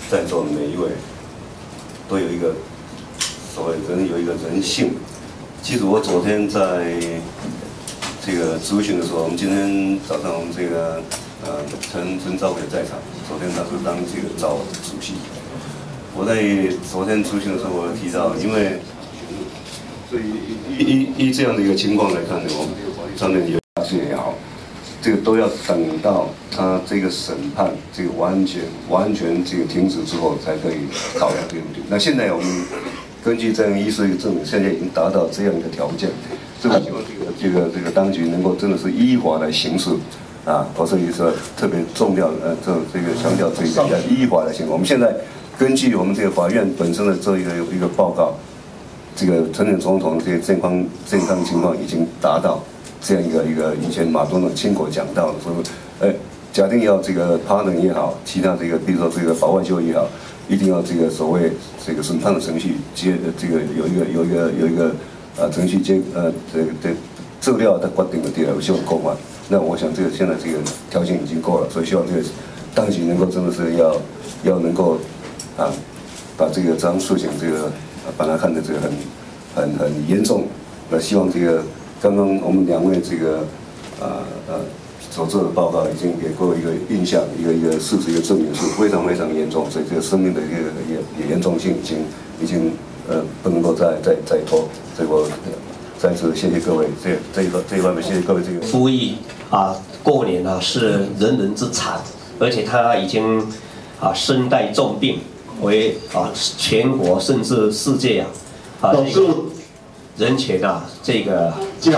在座的每一位都有一个所谓人有一个人性。其实我昨天在这个咨询的时候，我们今天早上我们这个陈召委在场，昨天他是当这个召主席。我在昨天咨询的时候，我提到，因为所以依这样的一个情况来看呢，我们这个法律上面有发现也好，这个都要等到他这个审判这个完全这个停止之后，才可以考量这个问题。那现在我们根据这样医师的证明，现在已经达到这样的条件，所以我希望这个当局能够真的是依法来行事。我这里是特别重要的，这个强调这一点，要依法来行。我们现在根据我们这个法院本身的这一个报告，这个陈前总统这些健康情况已经达到这样一个以前马总统亲口讲到的，说，假定要这个他人也好，其他这个比如说这个保外就医也好，一定要这个所谓这个审判的程序这个有一个程序资料的决定的第二希望够嘛。那我想这个现在这个条件已经够了，所以希望这个当局能够真的是要能够把这个这样事情把它看得这个很严重。那希望这个刚刚我们两位这个所做的报告已经给各位一个印象，一个事实一个证明是非常严重，所以这个生命的一个严重性已经不能够再拖。所以我再次谢谢各位，这一方面谢谢各位这个呼吁过年是人人之常，而且他已经身带重病，为全国甚至世界这个人权这个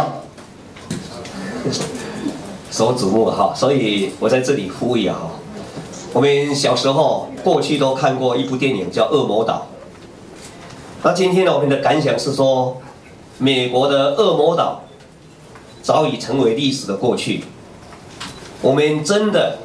所瞩目所以我在这里呼吁我们小时候过去都看过一部电影叫《恶魔岛》，那今天呢，我们的感想是说，美国的恶魔岛早已成为历史的过去。我们真的，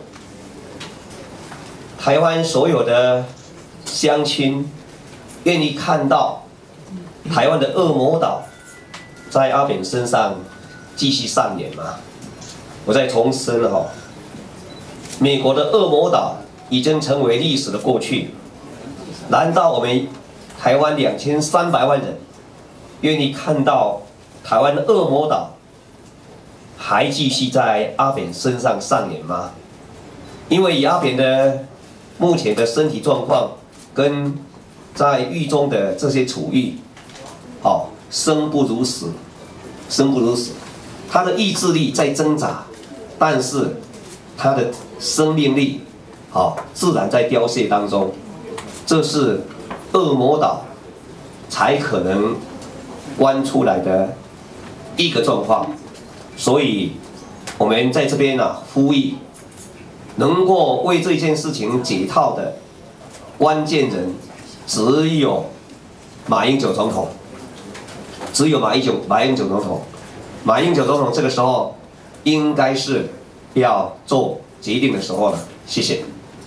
台湾所有的乡亲，愿意看到台湾的恶魔岛在阿扁身上继续上演吗？我再重申美国的恶魔岛已经成为历史的过去。难道我们台湾2300万人愿意看到台湾的恶魔岛还继续在阿扁身上上演吗？因为以阿扁的目前的身体状况跟在狱中的这些处遇，生不如死，生不如死。他的意志力在挣扎，但是他的生命力，自然在凋谢当中。这是恶魔岛才可能弯出来的一个状况。所以，我们在这边呼吁，能够为这件事情解套的关键人，只有马英九总统，只有马英九总统。马英九总统这个时候应该是要做决定的时候了。谢谢。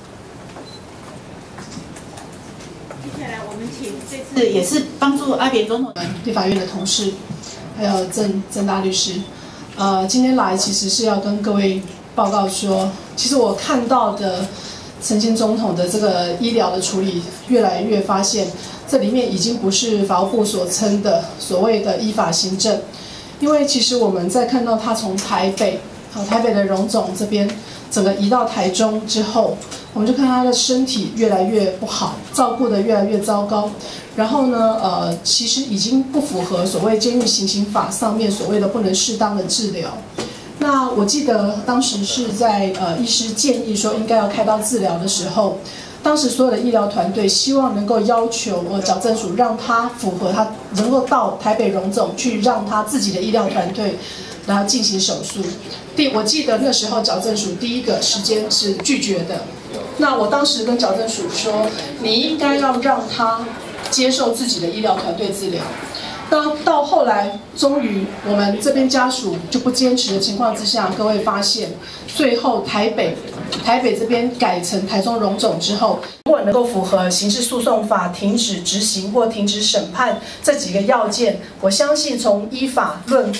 接下来我们请这次也是帮助阿扁总统立法院的同事，还有郑大律师。今天来其实是要跟各位报告说，其实我看到的陈前总统的这个医疗的处理，越来越发现这里面已经不是法务部所称的所谓的依法行政，因为其实我们在看到他从台北的荣总这边整个移到台中之后，我们就看他的身体越来越不好，照顾得越来越糟糕。然后呢，其实已经不符合所谓监狱行刑法上面所谓的不能适当的治疗。那我记得当时是在医师建议说应该要开刀治疗的时候，当时所有的医疗团队希望能够要求矫正署让他符合他能够到台北荣总去，让他自己的医疗团队然后进行手术。我记得那时候矫正署第一个时间是拒绝的。那我当时跟矫正署说，你应该要让他接受自己的医疗团队治疗。那到后来，终于我们这边家属就不坚持的情况之下，各位发现，最后台北这边改成台中荣总之后，如果能够符合刑事诉讼法停止执行或停止审判这几个要件，我相信从依法论法，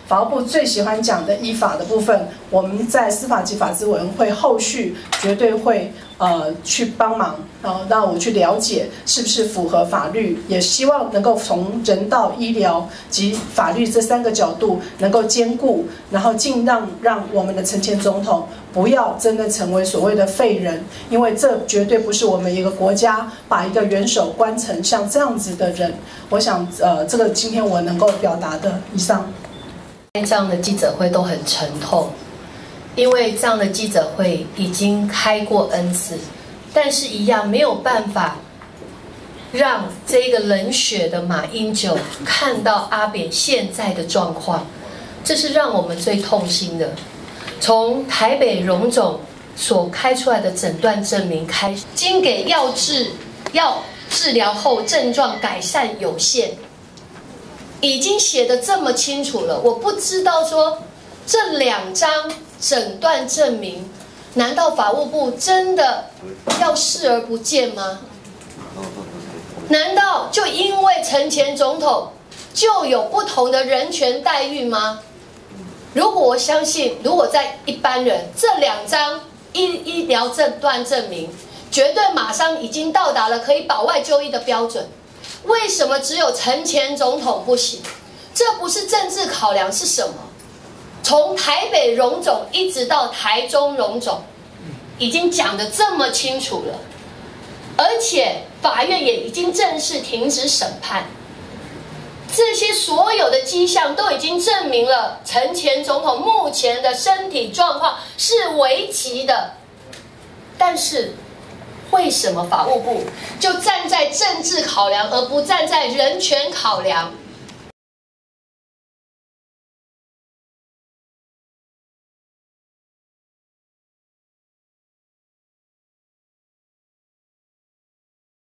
法务部最喜欢讲的依法的部分，我们在司法及法制委员会后续绝对会去帮忙，让我去了解是不是符合法律，也希望能够从人道、医疗及法律这3个角度能够兼顾，然后尽量让我们的陈前总统不要真的成为所谓的废人，因为这绝对不是我们一个国家把一个元首关成像这样子的人。我想，这个今天我能够表达的以上。 这样的记者会都很沉痛，因为这样的记者会已经开过 N 次，但是一样没有办法让这个冷血的马英九看到阿扁现在的状况，这是让我们最痛心的。从台北荣总所开出来的诊断证明开始，经给药治疗后症状改善有限。已经写得这么清楚了，我不知道说这2张诊断证明，难道法务部真的要视而不见吗？难道就因为陈前总统就有不同的人权待遇吗？如果我相信，如果在一般人，这2张医疗诊断证明绝对马上已经到达了可以保外就医的标准。为什么只有陈前总统不行？这不是政治考量是什么？从台北荣总一直到台中荣总，已经讲得这么清楚了，而且法院也已经正式停止审判。这些所有的迹象都已经证明了陈前总统目前的身体状况是危急的，但是为什么法务部就站在政治考量而不站在人权考量？